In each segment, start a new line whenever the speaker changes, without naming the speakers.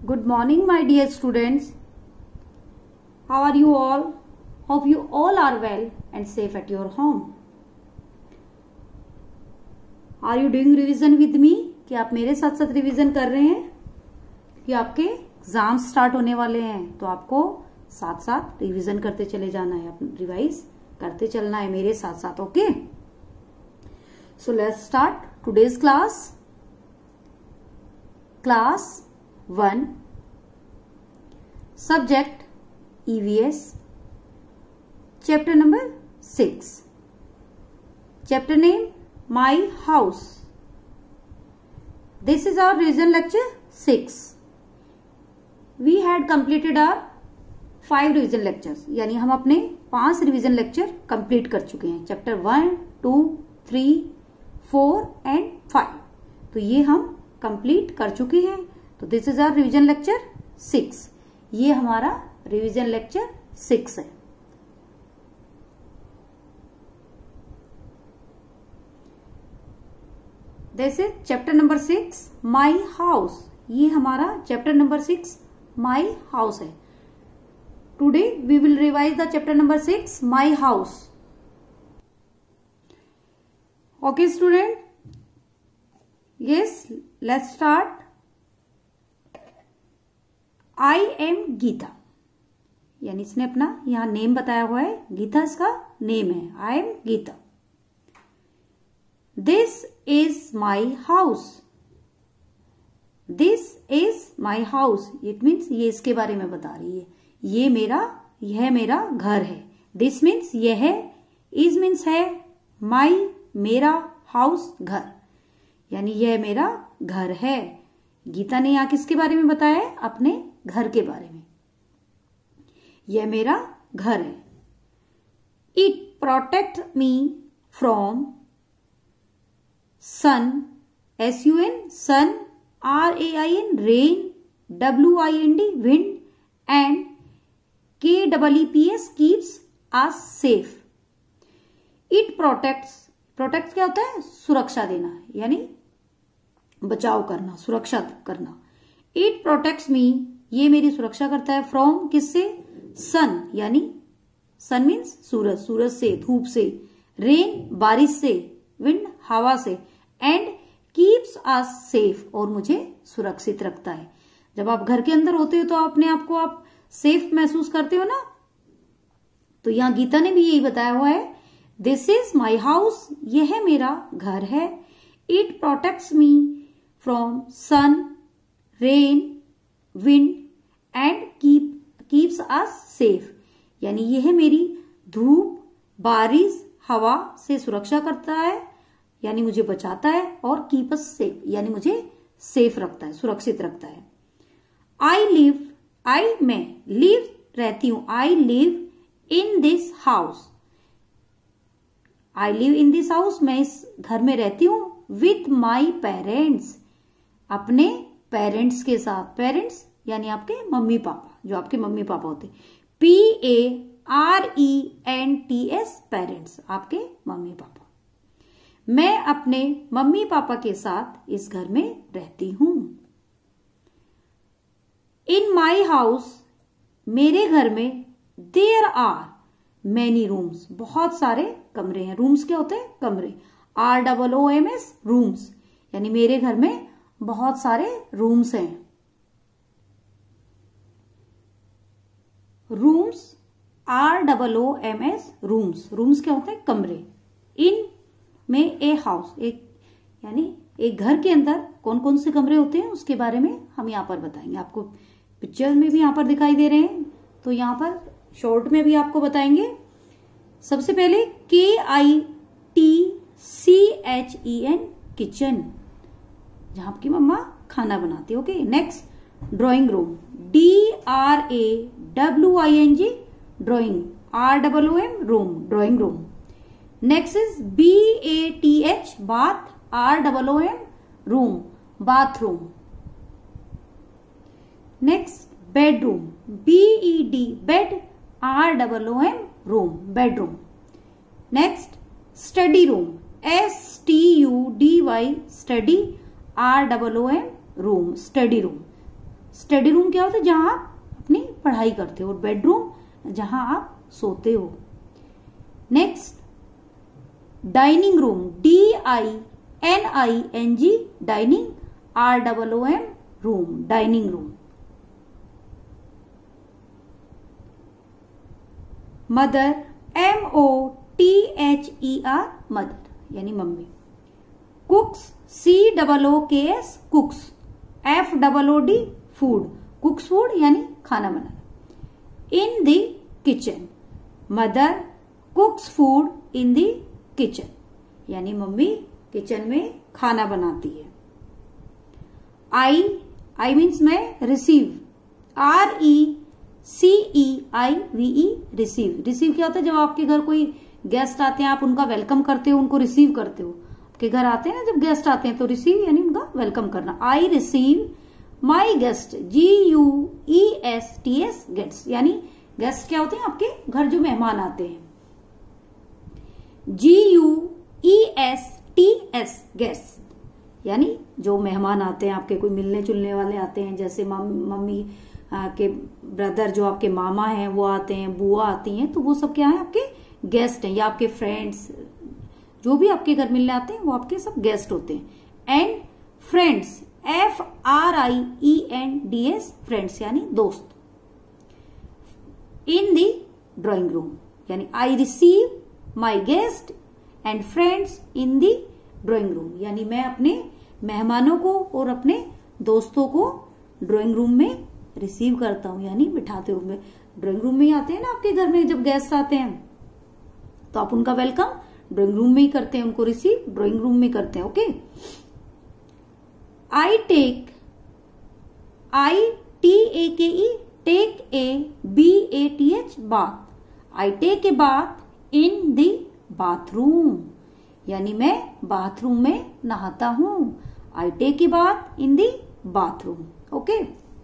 Good morning, my dear students. How are you all? Hope you all are well and safe at your home. Are you doing revision with me? कि आप मेरे साथ साथ revision कर रहे हैं कि आपके एग्जाम स्टार्ट होने वाले हैं, तो आपको साथ साथ रिवीजन करते चले जाना है, रिवाइज करते चलना है मेरे साथ साथ. Okay, so let's start today's class. Class 1, subject EVS, chapter number 6, chapter name my house. This is our revision lecture 6. We had completed our 5 revision lectures. यानी हम अपने 5 रिविजन लेक्चर कंप्लीट कर चुके हैं. Chapter 1, 2, 3, 4 and 5. तो ये हम complete कर चुके हैं. तो this is our revision lecture 6. ये हमारा रिविजन लेक्चर 6 है. This is chapter number 6 my house. ये हमारा चैप्टर नंबर 6 माई हाउस है. Today we will revise the chapter number 6 my house. Okay student, yes let's start. I am Geeta, यानी इसने अपना यहां नेम बताया हुआ है. गीता इसका नेम है. I am Geeta. This is my house. This is my house. It means ये इसके बारे में बता रही है. यह मेरा घर है. This means यह है. Is means है. My मेरा, house घर, यानी यह मेरा घर है. गीता ने यहाँ किसके बारे में बताया है? अपने घर के बारे में. यह मेरा घर है. It protect me from sun, sun, sun, rain, rain, wind, wind, and keeps, keeps us safe. It protects क्या होता है? सुरक्षा देना, यानी बचाव करना, सुरक्षा करना. It protects me, ये मेरी सुरक्षा करता है. From किससे? sun, यानी sun means सूरज, सूरज से, धूप से. rain बारिश से. wind हवा से. एंड कीप्स अस सेफ, और मुझे सुरक्षित रखता है. जब आप घर के अंदर होते हो तो अपने आप को आप सेफ महसूस करते हो ना. तो यहां गीता ने भी यही बताया हुआ है. दिस इज माई हाउस, यह मेरा घर है. It protects me from sun, rain, wind and keeps us safe, यानी यह मेरी धूप, बारिश, हवा से सुरक्षा करता है, यानी मुझे बचाता है. और कीप अस सेफ, यानी मुझे सेफ रखता है, सुरक्षित रखता है. मैं लिव रहती हूं. I live in this house. I live in this house, मैं इस घर में रहती हूं. विथ माई पेरेंट्स, अपने पेरेंट्स के साथ. पेरेंट्स यानी आपके मम्मी पापा, जो आपके मम्मी पापा होते. PARENTS, पेरेंट्स, आपके मम्मी पापा. मैं अपने मम्मी पापा के साथ इस घर में रहती हूं. इन माई हाउस, मेरे घर में. देयर आर मैनी रूम्स, बहुत सारे कमरे हैं. रूम्स क्या होते हैं? कमरे. ROOMS, रूम्स, यानी मेरे घर में बहुत सारे रूम्स हैं. Rooms, ROOMS, rooms. रूम्स क्या होते हैं? कमरे. इन में ए हाउस, एक यानी एक घर के अंदर कौन कौन से कमरे होते हैं उसके बारे में हम यहाँ पर बताएंगे. आपको पिक्चर में भी यहाँ पर दिखाई दे रहे हैं, तो यहाँ पर शॉर्ट में भी आपको बताएंगे. सबसे पहले KITCHEN, किचन, जहां आपकी मम्मा खाना बनाती है. Okay. Next drawing room. DRAWING, drawing. ROOM, room, drawing room. Next is BATH, bath. ROOM, room, bathroom. Next bedroom. BED, bed. ROOM, room, bedroom. Next study room. STUDY, study. ROOM, room, study room. Study room क्या होता है? जहां आप अपनी पढ़ाई करते हो। और बेडरूम जहां आप सोते हो। Next dining room, DINING, dining, ROOM, room, dining room. Mother, MOTHER, mother यानी मम्मी। Cooks, COOKS, cooks, FOOD, food, cooks food यानी खाना बनाना। In the kitchen, mother cooks food in the kitchen, यानी मम्मी किचन में खाना बनाती है। आई मीन्स मैं, रिसीव, RECEIVE, रिसीव। रिसीव क्या होता है? जब आपके घर कोई गेस्ट आते हैं, आप उनका वेलकम करते हो, उनको रिसीव करते हो। आपके घर आते हैं ना जब गेस्ट आते हैं, तो रिसीव यानी उनका वेलकम करना। I receive my guest, GUESTS, gates, यानी गेस्ट क्या होते हैं? आपके घर जो मेहमान आते हैं। GUESTS, गेस्ट, यानी जो मेहमान आते हैं आपके, कोई मिलने जुलने वाले आते हैं, जैसे मम्मी के ब्रदर जो आपके मामा हैं वो आते हैं, बुआ आती हैं, तो वो सब क्या है? आपके गेस्ट हैं, या आपके फ्रेंड्स जो भी आपके घर मिलने आते हैं वो आपके सब गेस्ट होते हैं। एंड फ्रेंड्स, FRIENDS, फ्रेंड्स यानी दोस्त। इन दी ड्राइंग रूम, यानी I receive my guest and friends in the drawing room, यानी मैं अपने मेहमानों को और अपने दोस्तों को ड्राइंग रूम में रिसीव करता हूं, यानी बिठाते हुए। ड्राइंग रूम में ही आते हैं ना आपके घर में, जब गेस्ट आते हैं तो आप उनका वेलकम ड्राइंग रूम में ही करते हैं, उनको रिसीव ड्राइंग रूम में करते हैं। Okay. I take, ITAKE, take, BATH, bath. I take a bath in the bathroom, यानी मैं बाथरूम में नहाता हूं। I take a bath in the bathroom. Okay.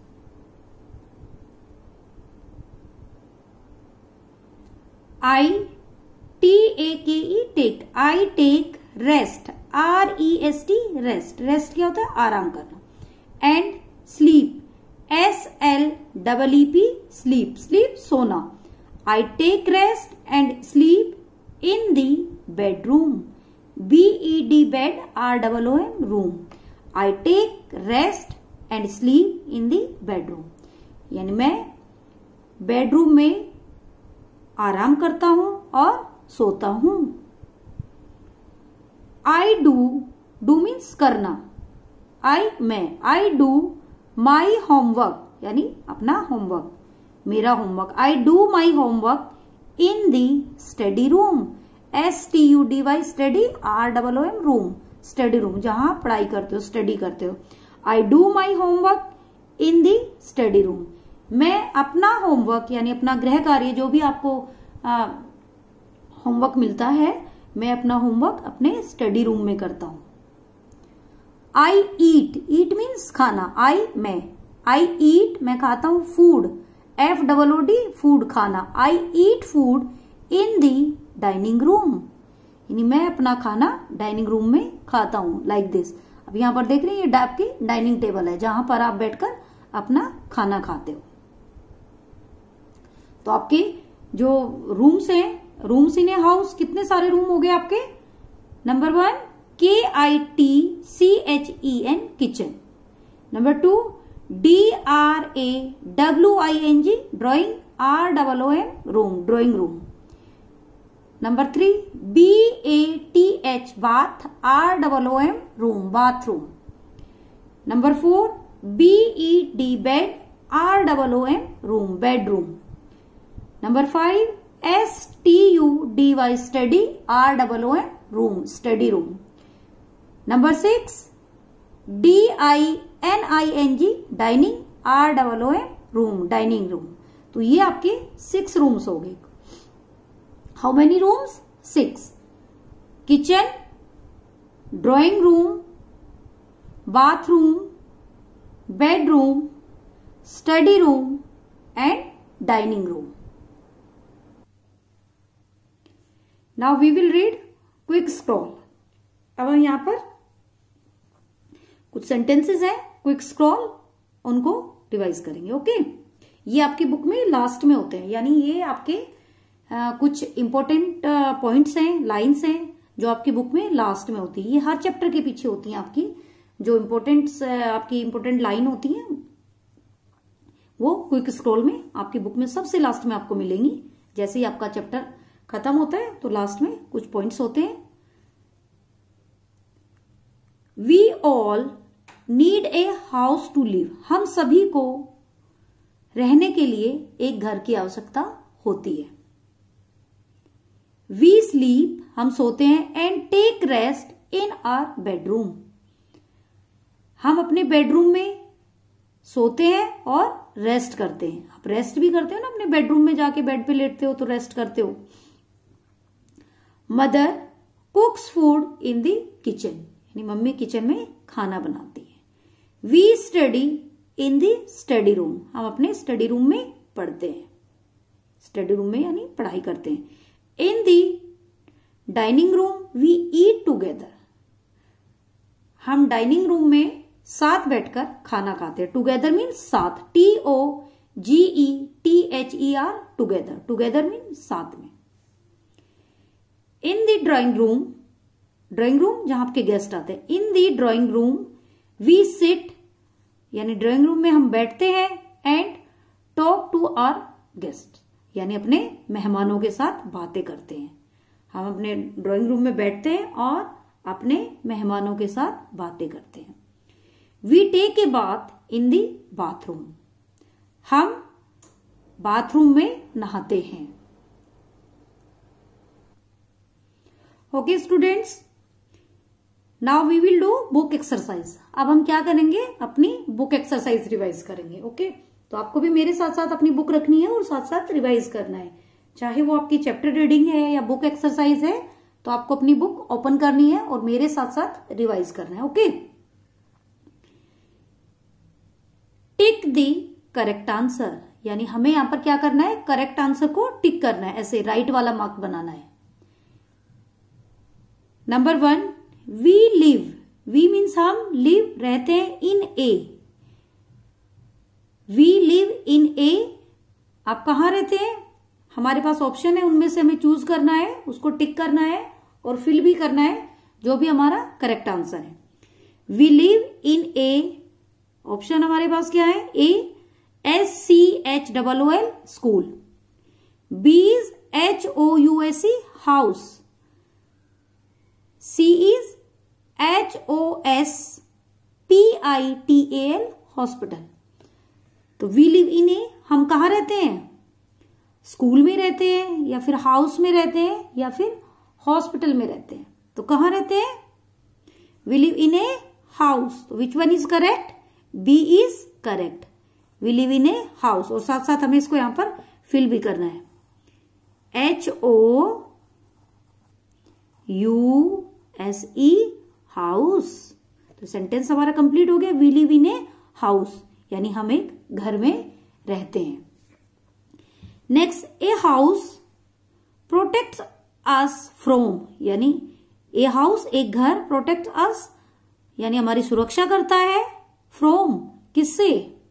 ITAKE, take, I take rest, REST, rest. Rest क्या होता है? आराम करना। And sleep, SLEEP, sleep, sleep सोना। I take rest and sleep in the bedroom, BED, bed, ROOM, room. I take rest and sleep in the bedroom, यानी मैं bedroom में आराम करता हूं और सोता हूं। आई डू मीन्स करना। मैं, आई डू माई होमवर्क, यानी अपना होमवर्क, मेरा homework. I do my homework in the study room, STUDY, study, ROOM, room, study room, जहां आप पढ़ाई करते हो, स्टडी करते हो। I do my homework in the study room, मैं अपना होमवर्क यानी अपना गृह कार्य, जो भी आपको होमवर्क मिलता है, मैं अपना होमवर्क अपने स्टडी रूम में करता हूं। आई ईट मीन्स खाना। आई ईट, मैं खाता हूं। फूड, FOOD, फूड, खाना। I eat food in the dining room, यानी मैं अपना खाना डाइनिंग रूम में खाता हूं। Like this. अब यहां पर देख रहे हैं, ये आपकी डाइनिंग टेबल है जहां पर आप बैठकर अपना खाना खाते हो। तो आपके जो रूम्स हैं, रूम्स इन ए हाउस, कितने सारे रूम हो गए आपके? Number 1 KITCHEN, kitchen. Number 2 DRAWING, drawing, ROOM, room, drawing room. Number 3 BATH, bath, ROOM, room, bathroom. Number 4 BED, bed, ROOM, room, bedroom. Number 5 STUDY, study, ROOM, room, study room. Number 6 DINING, dining, ROOM, room, dining room. तो ये आपके 6 rooms हो गए। How many rooms? 6। Kitchen, drawing room, bathroom, bedroom, study room and dining room. Now we will read quick scroll. अब हम यहां पर कुछ सेंटेंसेस हैं, क्विक स्क्रॉल, उनको रिवाइज करेंगे। ओके, ये आपकी बुक में लास्ट में होते हैं, यानी ये आपके कुछ इंपॉर्टेंट पॉइंट्स हैं, लाइंस हैं जो आपकी बुक में लास्ट में होती है। ये हर चैप्टर के पीछे होती हैं आपकी जो आपकी इंपॉर्टेंट लाइन होती है, वो क्विक स्क्रॉल में आपकी बुक में सबसे लास्ट में आपको मिलेंगी। जैसे ही आपका चैप्टर खत्म होता है तो लास्ट में कुछ पॉइंट्स होते हैं। We all need a house to live, हम सभी को रहने के लिए एक घर की आवश्यकता होती है। वी स्लीप, हम सोते हैं, and take rest in our bedroom, हम अपने बेडरूम में सोते हैं और रेस्ट करते हैं। आप रेस्ट भी करते हो ना, अपने बेडरूम में जाके बेड पे लेटते हो तो रेस्ट करते हो। Mother cooks food in the kitchen, यानी मम्मी किचन में खाना बनाती है। We study in the study room, हम अपने स्टडी रूम में पढ़ते हैं, स्टडी रूम में यानी पढ़ाई करते हैं। In the dining room we eat together, हम डाइनिंग रूम में साथ बैठकर खाना खाते हैं। टुगेदर मीन्स साथ, TOGETHER, टुगेदर, टुगेदर मीन्स साथ में। In the drawing room, drawing room जहां आपके गेस्ट आते हैं। In the drawing room we sit, यानी ड्राइंग रूम में हम बैठते हैं। And talk to our guest, यानी अपने मेहमानों के साथ बातें करते हैं। हम अपने ड्राइंग रूम में बैठते हैं और अपने मेहमानों के साथ बातें करते हैं। We take a bath in the bathroom, हम बाथरूम में नहाते हैं। Okay students, now we will do book exercise. अब हम क्या करेंगे, अपनी बुक एक्सरसाइज रिवाइज करेंगे। ओके, तो आपको भी मेरे साथ साथ अपनी बुक रखनी है और साथ साथ रिवाइज करना है। चाहे वो आपकी चैप्टर रीडिंग है या बुक एक्सरसाइज है, तो आपको अपनी बुक ओपन करनी है और मेरे साथ साथ रिवाइज करना है। Okay, tick the correct answer, यानी हमें यहां पर क्या करना है, करेक्ट आंसर को टिक करना है, ऐसे राइट वाला मार्क बनाना है। Number 1, we live, we means हम, लिव रहते हैं, इन ए, वी लिव इन ए, आप कहां रहते हैं, हमारे पास ऑप्शन है, उनमें से हमें चूज करना है, उसको टिक करना है और फिल भी करना है जो भी हमारा करेक्ट आंसर है। We live in a, option हमारे पास क्या है, A SCHOOL school, B is HOUSE house, C is HOSPITAL hospital. तो वी लिव इन ए, हम कहाँ रहते हैं, स्कूल में रहते हैं या फिर हाउस में रहते हैं या फिर हॉस्पिटल में रहते हैं। तो कहाँ रहते हैं, we live in a house. तो which one is correct, B is correct, we live in a house. और साथ साथ हमें इसको यहां पर फिल भी करना है, HOUSE हाउस। तो सेंटेंस हमारा कंप्लीट हो गया, we live in a house, यानी हम एक घर में रहते हैं। Next, a house protects us from, यानी ए हाउस एक घर, प्रोटेक्ट अस यानी हमारी सुरक्षा करता है, फ्रॉम किससे,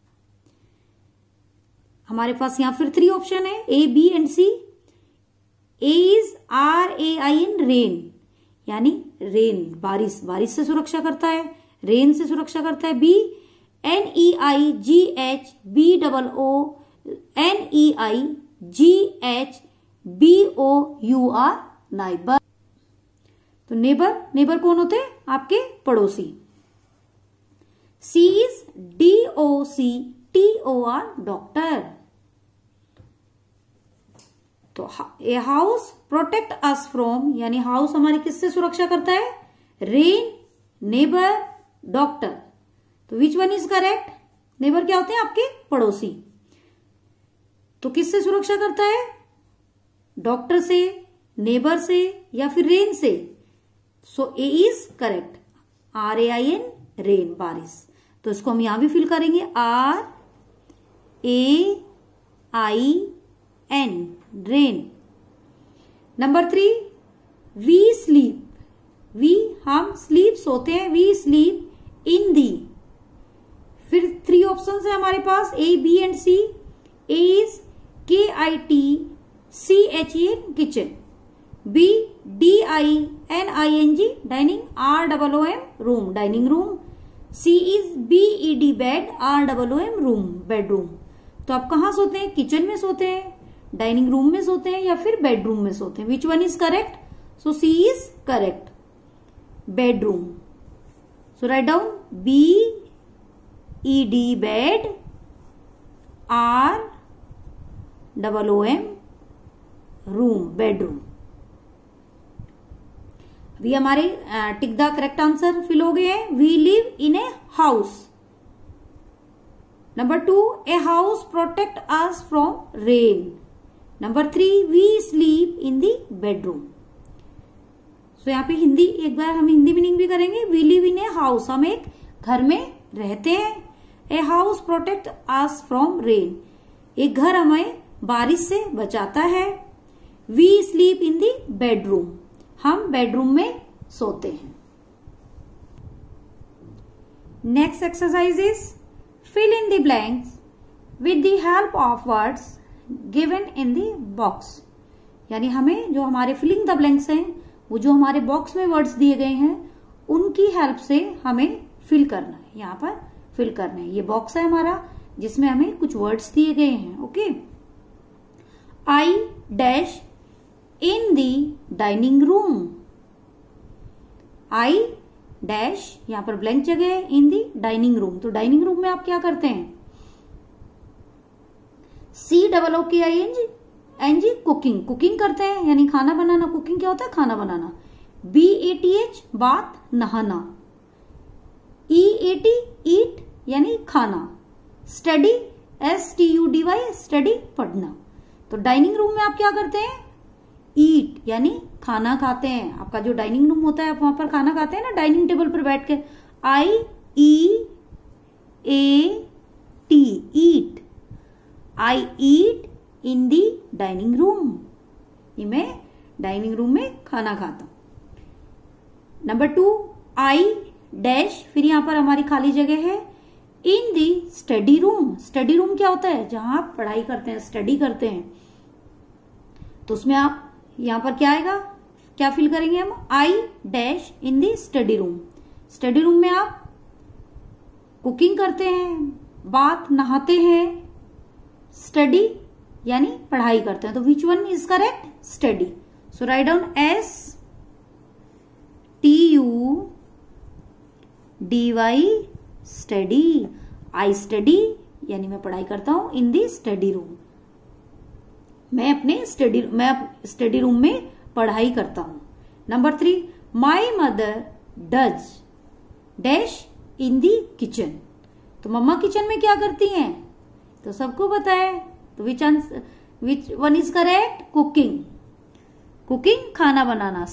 हमारे पास यहां फिर 3 ऑप्शन है, A, B and C। A इज RAIN, रेन, यानी रेन, बारिश, बारिश से सुरक्षा करता है, रेन से सुरक्षा करता है। B NEIGHBOONEIGHBOUR, neighbour. तो नेबर, नेबर कौन होते हैं, आपके पड़ोसी। C is DOCTOR, doctor. तो a house protect us from, यानी हाउस हमारी किससे सुरक्षा करता है, रेन, नेबर, डॉक्टर। तो which one is correct, neighbour क्या होते हैं, आपके पड़ोसी। तो किससे सुरक्षा करता है, डॉक्टर से, नेबर से या फिर रेन से। So A is correct, RAIN, rain, बारिश। तो इसको हम यहां भी फिल करेंगे, RAIN, rain. Number 3, we sleep, we हम, स्लीप सोते हैं, वी स्लीप इन दी, फिर 3 ऑप्शन है हमारे पास A, B and C. A is KITCHEN kitchen, B DINING dining, ROOM room dining room, C is BED bed, ROOM room bedroom. तो आप कहाँ सोते हैं? किचन में सोते हैं, डाइनिंग रूम में सोते हैं या फिर बेडरूम में सोते हैं? Which one is correct? So C is correct, bedroom. So write down BED bed, ROOM room bedroom. अभी हमारे tick the correct answer fill हो गए हैं. We live in a house. Number 2, a house protect us from rain. Number 3, we sleep in the bedroom. So यहाँ पे हिंदी, एक बार हम Hindi meaning भी करेंगे. We live in a house, हम एक घर में रहते हैं. A house protect us from rain, एक घर हमें बारिश से बचाता है. We sleep in the bedroom, हम बेडरूम में सोते हैं. Next exercise is fill in the blanks with the help of words given in the box. यानी हमें जो हमारे फिलिंग द ब्लैंक्स हैं, वो जो हमारे बॉक्स में वर्ड्स दिए गए हैं, उनकी हेल्प से हमें फिल करना है. यहाँ पर फिल करना है. ये बॉक्स है हमारा जिसमें हमें कुछ वर्ड्स दिए गए हैं. Okay. I dash in the dining room. I dash, यहां पर ब्लैंक जगह है, इन दी डाइनिंग रूम. तो डाइनिंग रूम में आप क्या करते हैं? COOKING कुकिंग, कुकिंग करते हैं यानी खाना बनाना. कुकिंग क्या होता है? खाना बनाना. BATH बात, नहाना. EAT ईट यानी खाना. स्टडी STUDY स्टडी पढ़ना. तो डाइनिंग रूम में आप क्या करते हैं? ईट यानी खाना खाते हैं. आपका जो डाइनिंग रूम होता है आप वहां पर खाना खाते हैं ना, डाइनिंग टेबल पर बैठ के. IEAT eat. I eat in the dining room, ये मैं डाइनिंग रूम में खाना खाता हूं. नंबर 2, आई डैश, फिर यहां पर हमारी खाली जगह है, in the study room. Study room क्या होता है? जहां आप पढ़ाई करते हैं, स्टडी करते हैं. तो उसमें आप यहां पर क्या आएगा? क्या फिल करेंगे हम? I dash in the study room. Study room में आप कुकिंग करते हैं, बात नहाते हैं, स्टडी यानी पढ़ाई करते हैं. तो which one is correct? Study. So write down STUDY study. I study यानी मैं पढ़ाई करता हूं, इन दी स्टडी रूम, मैं स्टडी रूम में पढ़ाई करता हूं. Number 3, my mother does dash in the kitchen. तो मम्मा किचन में क्या करती हैं? तो सबको पता है. तो which one is correct? Cooking. Cooking खाना बनाना.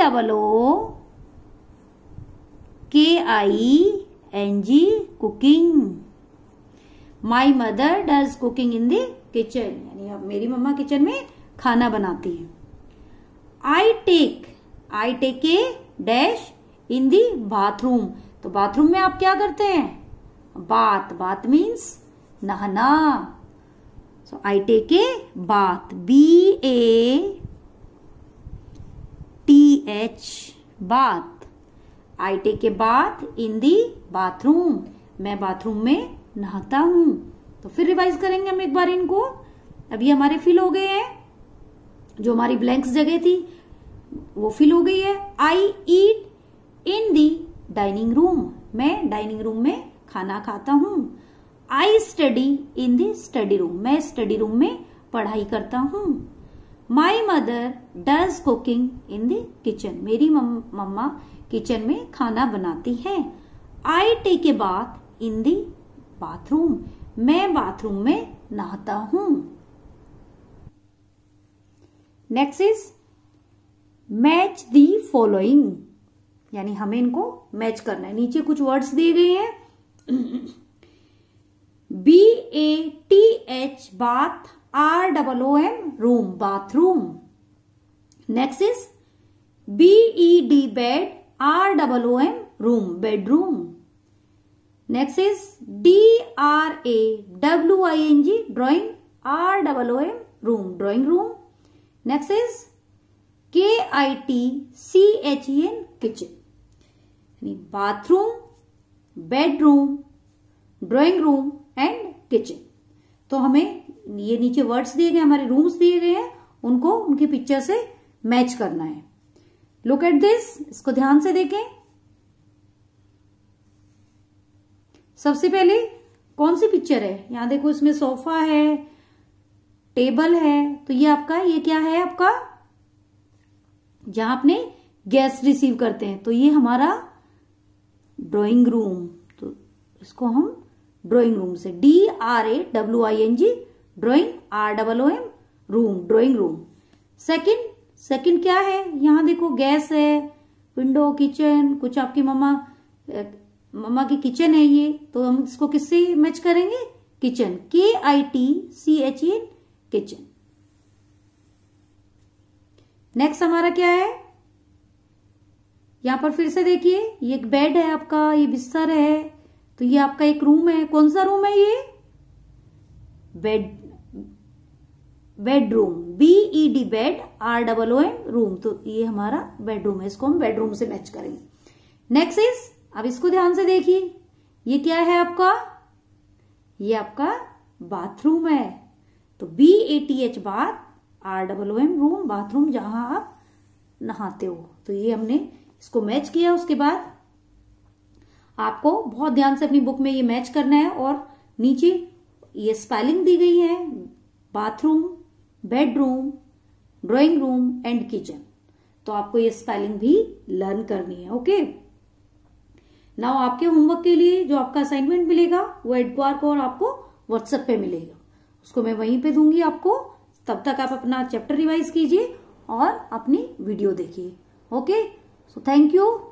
COOKING cooking. My mother does cooking in the kitchen, यानी अब मेरी मम्मा किचन में खाना बनाती है. I take a dash in the bathroom. तो बाथरूम में आप क्या करते हैं? बात मीन्स नहाना. सो आई take A bath, BATH bath. I take a bath in the bathroom, मैं बाथरूम में नहाता हूं. तो फिर रिवाइज करेंगे हम एक बार इनको. अभी हमारे फिल हो गए हैं, जो हमारी ब्लैंक्स जगह थी वो फिल हो गई है. I eat in the dining room, मैं डाइनिंग रूम में खाना खाता हूं. I study in the study room, मैं स्टडी रूम में पढ़ाई करता हूं. My mother does cooking in the kitchen, मेरी मम्मा किचन में खाना बनाती है. I take a bath in the bathroom, मैं बाथरूम में नहाता हूं. Next is match the following, यानी हमें इनको मैच करना है. नीचे कुछ वर्ड्स दिए गए हैं. BATH bath, ROOM room, bathroom. Next is BED bed, ROOM room, bedroom. Next is DRAWING drawing, ROOM room, drawing room. Next is KITCHEN kitchen, bathroom, bedroom, drawing room and kitchen. तो हमें ये नीचे words दिए गए, हमारे rooms दिए गए हैं, उनको उनकी पिक्चर से मैच करना है। लुक एट दिस, इसको ध्यान से देखें। सबसे पहले कौन सी पिक्चर है, यहां देखो इसमें सोफा है, टेबल है, तो ये आपका, ये क्या है आपका, जहां अपने गेस्ट रिसीव करते हैं, तो ये हमारा ड्राइंग रूम। तो इसको हम ड्राइंग रूम से, DRAWING drawing, ROOM room, drawing room. Second क्या है, यहां देखो गैस है, विंडो, किचन, कुछ आपकी मम्मा की किचन है ये, तो हम इसको किससे मैच करेंगे, किचन, KITCHEN किचन। नेक्स्ट हमारा क्या है, यहां पर फिर से देखिए, ये एक बेड है आपका, ये बिस्तर है, तो ये आपका एक रूम है। कौन सा रूम है ये, bedroom, BED bed, ROOM room, तो ये हमारा बेडरूम है, इसको हम बेडरूम से मैच करेंगे। नेक्स्ट इज, अब इसको ध्यान से देखिए, ये क्या है आपका, ये आपका बाथरूम है, तो BATH bath, ROOM room, bathroom, जहां आप नहाते हो। तो ये हमने इसको मैच किया। उसके बाद आपको बहुत ध्यान से अपनी बुक में ये मैच करना है, और नीचे ये स्पेलिंग दी गई है, bathroom, bedroom, drawing room and kitchen, तो आपको ये स्पेलिंग भी लर्न करनी है। ओके, नाउ आपके होमवर्क के लिए जो आपका असाइनमेंट मिलेगा वो एडक्वार को और आपको व्हाट्सएप पे मिलेगा, उसको मैं वहीं पे दूंगी आपको। तब तक आप अपना चैप्टर रिवाइज कीजिए और अपनी वीडियो देखिए। Okay, so thank you.